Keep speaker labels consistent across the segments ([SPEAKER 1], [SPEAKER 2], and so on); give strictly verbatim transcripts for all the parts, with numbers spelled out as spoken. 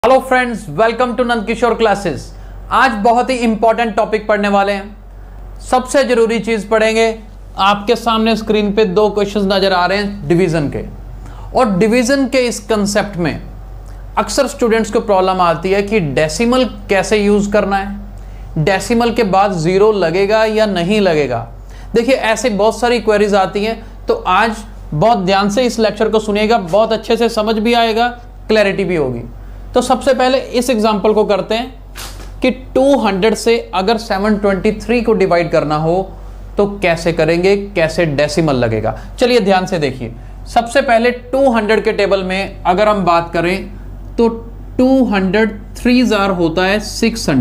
[SPEAKER 1] Hello friends, welcome to Nand Kishore classes. आज बहुत ही important topic पढ़ने वाले हैं। सबसे जरूरी चीज पढ़ेंगे। आपके सामने स्क्रीन पे दो क्वेश्चंस नजर आ रहे हैं डिवीजन के, और डिवीजन के इस कंसेप्ट में अक्सर स्टूडेंट्स को प्रॉब्लम आती है कि डेसिमल कैसे यूज करना है, डेसिमल के बाद जीरो लगेगा या नहीं लगेगा। देखिए, ऐसे बहुत सारी क्वेरीज आती हैं, तो आज बहुत ध्यान से इस लेक्चर को सुनिएगा, बहुत अच्छे से समझ भी आएगा, क्लैरिटी भी होगी। तो सबसे पहले इस एग्जांपल को करते हैं कि दो सौ से अगर सात सौ तेईस को डिवाइड करना हो तो कैसे करेंगे, कैसे डेसिमल लगेगा। चलिए ध्यान से देखिए। सबसे पहले दो सौ के टेबल में अगर हम बात करें तो दो सौ थ्री जार होता है छह सौ,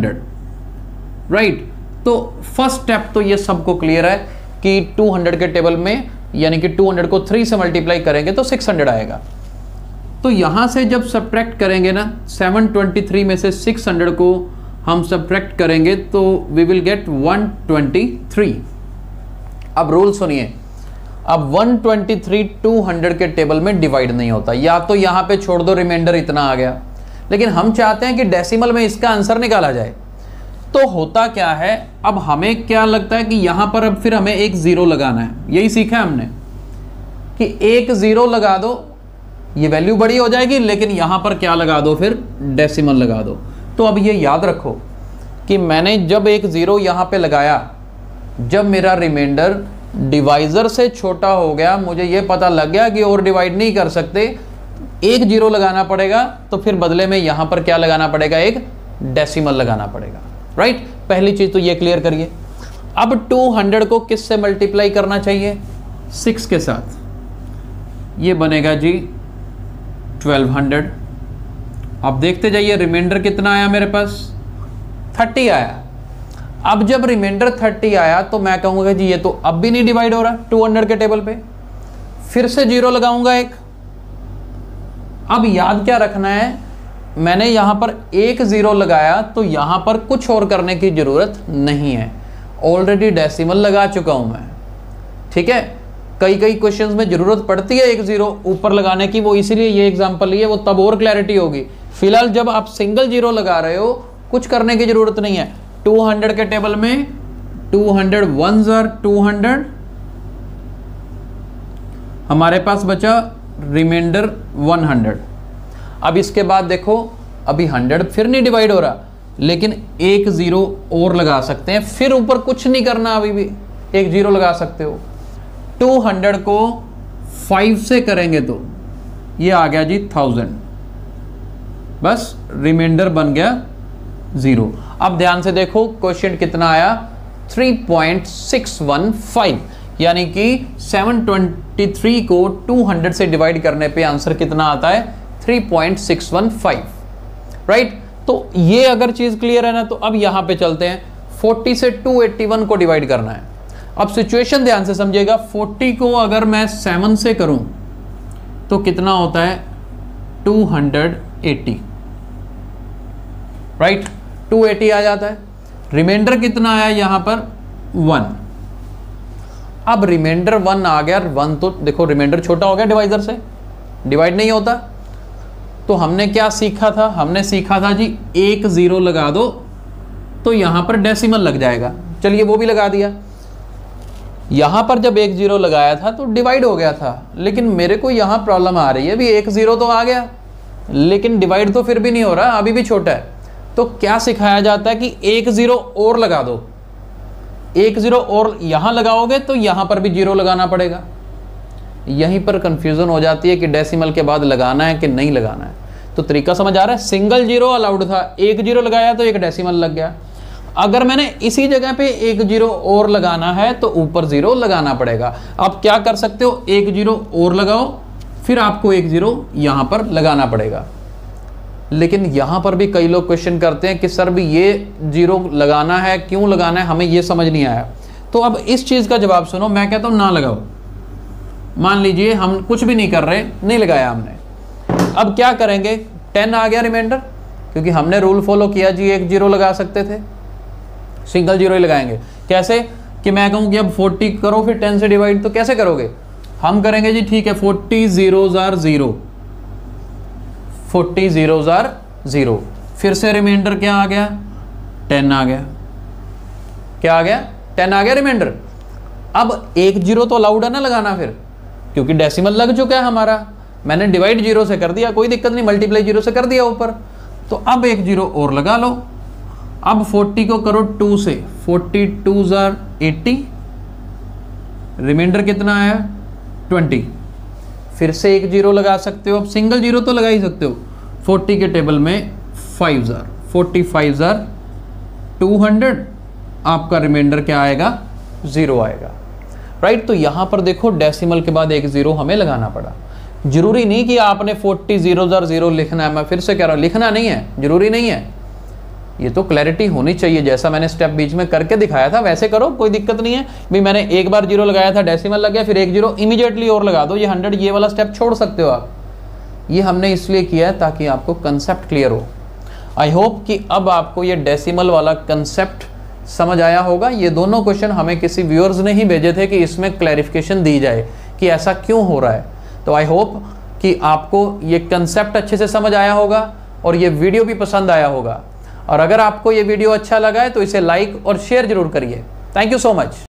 [SPEAKER 1] राइट। तो फर्स्ट स्टेप तो ये सबको क्लियर है कि दो सौ के टेबल में यानी कि दो सौ को थ्री से मल्टीप्लाई करेंगे तो छह सौ आएगा। तो यहां से जब सब्ट्रैक्ट करेंगे ना, सात सौ तेईस में से छह सौ को हम सब्ट्रैक्ट करेंगे तो वी विल गेट एक सौ तेईस। अब रूल सुनिए। अब एक सौ तेईस दो सौ के टेबल में डिवाइड नहीं होता, या तो यहां पे छोड़ दो, रिमाइंडर इतना आ गया। लेकिन हम चाहते हैं कि डेसिमल में इसका आंसर निकाला जाए। तो होता क्या है, अब हमें क्या लगता है कि यहां पर अब फिर हमें एक जीरो लगाना है। यही सीखा है हमने कि एक जीरो लगा दो, ये वैल्यू बड़ी हो जाएगी, लेकिन यहां पर क्या लगा दो, फिर डेसिमल लगा दो। तो अब ये याद रखो कि मैंने जब एक जीरो यहां पे लगाया, जब मेरा रिमाइंडर डिवाइजर से छोटा हो गया, मुझे ये पता लग गया कि और डिवाइड नहीं कर सकते, एक जीरो लगाना पड़ेगा, तो फिर बदले में यहां पर क्या लगाना पड़ेगा, एक डेसिमल लगाना पड़ेगा, राइट। पहली चीज तो ये क्लियर करिए। अब दो सौ को किस से मल्टीप्लाई करना चाहिए, सिक्स के साथ। ये बनेगा जी बारह सौ। अब देखते जाइए रिमाइंडर कितना आया मेरे पास, तीस आया। अब जब रिमाइंडर तीस आया तो मैं कहूंगा जी ये तो अब भी नहीं डिवाइड हो रहा दो सौ के टेबल पे, फिर से जीरो लगाऊंगा एक। अब याद क्या रखना है, मैंने यहां पर एक जीरो लगाया तो यहां पर कुछ और करने की जरूरत नहीं है, ऑलरेडी डेसिमल लगा चुका हूं मैं, ठीक है। कई कई क्वेश्चंस में जरूरत पड़ती है एक जीरो ऊपर लगाने की, वो इसीलिए ये एग्जांपल लिए, वो तब और क्लैरिटी होगी। फिलहाल जब आप सिंगल जीरो लगा रहे हो, कुछ करने की जरूरत नहीं है। दो सौ के टेबल में दो सौ वन जार दो सौ, हमारे पास बचा रिमाइंडर सौ। अब इसके बाद देखो, अभी सौ फिर नहीं डिवाइड हो रहा, लेकिन एक जीरो और लगा सकते हैं, फिर ऊपर कुछ नहीं करना, अभी भी एक जीरो लगा सकते हो। दो सौ को फाइव से करेंगे तो ये आ गया जी थाउजेंड, बस रिमाइंडर बन गया जीरो। अब ध्यान से देखो क्वेश्चन कितना आया, three point six one five, यानी कि सात सौ तेईस को दो सौ से डिवाइड करने पे आंसर कितना आता है, three point six one five, right. तो ये अगर चीज क्लियर है ना, तो अब यहां पे चलते हैं। चालीस से दो सौ इक्यासी को डिवाइड करना है। अब सिचुएशन ध्यान से समझिएगा। चालीस को अगर मैं सात से करूं तो कितना होता है, दो सौ अस्सी, राइट। दो सौ अस्सी आ जाता है। रिमाइंडर कितना आया यहां पर, वन। अब रिमाइंडर वन आ गया, वन तो देखो रिमाइंडर छोटा हो गया डिवाइजर से, डिवाइड नहीं होता। तो हमने क्या सीखा था, हमने सीखा था जी एक जीरो लगा दो तो यहां पर डेसिमल लग जाएगा। चलिए वो भी लगा दिया। यहां पर जब एक जीरो लगाया था तो डिवाइड हो गया था, लेकिन मेरे को यहां प्रॉब्लम आ रही है, अभी एक जीरो तो आ गया लेकिन डिवाइड तो फिर भी नहीं हो रहा, अभी भी छोटा है। तो क्या सिखाया जाता है कि एक जीरो और लगा दो, एक जीरो और यहां लगाओगे तो यहां पर भी जीरो लगाना पड़ेगा। यहीं पर कंफ्यूजन हो जाती है कि डेसिमल के बाद लगाना है कि नहीं लगाना है। तो तरीका समझ आ रहा है, सिंगल जीरो अलाउड था, एक जीरो लगाया तो एक डेसिमल लग गया। अगर मैंने इसी जगह पे एक जीरो और लगाना है तो ऊपर जीरो लगाना पड़ेगा। आप क्या कर सकते हो, एक जीरो और लगाओ, फिर आपको एक जीरो यहां पर लगाना पड़ेगा। लेकिन यहां पर भी कई लोग क्वेश्चन करते हैं कि सर भी ये जीरो लगाना है, क्यों लगाना है, हमें ये समझ नहीं आया। तो अब इस चीज का जवाब सुनो। मैं कहता हूं ना लगाओ। मान लीजिए हम कुछ भी नहीं कर रहे, नहीं लगाया हमने, अब क्या करेंगे, टेन आ गया रिमाइंडर, क्योंकि हमने रूल फॉलो किया जी एक जीरो लगा सकते थे, सिंगल जीरो ही लगाएंगे। कैसे कि मैं कहूं कि अब चालीस करो फिर टेन से डिवाइड, तो कैसे करोगे, हम करेंगे जी ठीक है, चालीस जीरो जार zero, forty zeros are zero. फिर से रिमाइंडर क्या आ गया, टेन आ गया। क्या आ गया, टेन आ गया रिमाइंडर। अब एक जीरो तो अलाउड है ना लगाना फिर, क्योंकि डेसिमल लग चुका है हमारा, मैंने डिवाइड जीरो से कर दिया, कोई दिक्कत नहीं, मल्टीप्लाई जीरो से कर दिया ऊपर। तो अब एक जीरो और लगा लो। अब फोर्टी को करो टू से, फोर्टी टू जार एट्टी, रिमाइंडर कितना आया, ट्वेंटी। फिर से एक जीरो लगा सकते हो, अब सिंगल जीरो तो लगा ही सकते हो। फोर्टी के टेबल में फाइव जार, फोर्टी फाइव जार टू हंड्रेड, आपका रिमाइंडर क्या आएगा, जीरो आएगा, राइट। तो यहां पर देखो डेसिमल के बाद एक जीरो हमें लगाना पड़ा। जरूरी नहीं कि आपने फोर्टी जीरो जार जीरो लिखना है, मैं फिर से कह रहा हूं, लिखना नहीं है, जरूरी नहीं है। ये तो क्लैरिटी होनी चाहिए, जैसा मैंने स्टेप बीच में करके दिखाया था वैसे करो, कोई दिक्कत नहीं है। भी मैंने एक बार जीरो लगाया था, डेसिमल लग गया, फिर एक जीरो इमीडिएटली और लगा दो, ये हंड्रेड, ये वाला स्टेप छोड़ सकते हो आप। ये हमने इसलिए किया है ताकि आपको कंसेप्ट क्लियर हो। आई होप कि अब आपको ये डेसिमल वाला कंसेप्ट समझ आया होगा। ये दोनों क्वेश्चन हमें किसी व्यूअर्स ने ही भेजे थे कि इसमें क्लैरिफिकेशन दी जाए कि ऐसा क्यों हो रहा है। तो आई होप कि आपको ये कंसेप्ट अच्छे से समझ आया होगा और ये वीडियो भी पसंद आया होगा। और अगर आपको ये वीडियो अच्छा लगा है तो इसे लाइक और शेयर जरूर करिए। Thank you so much.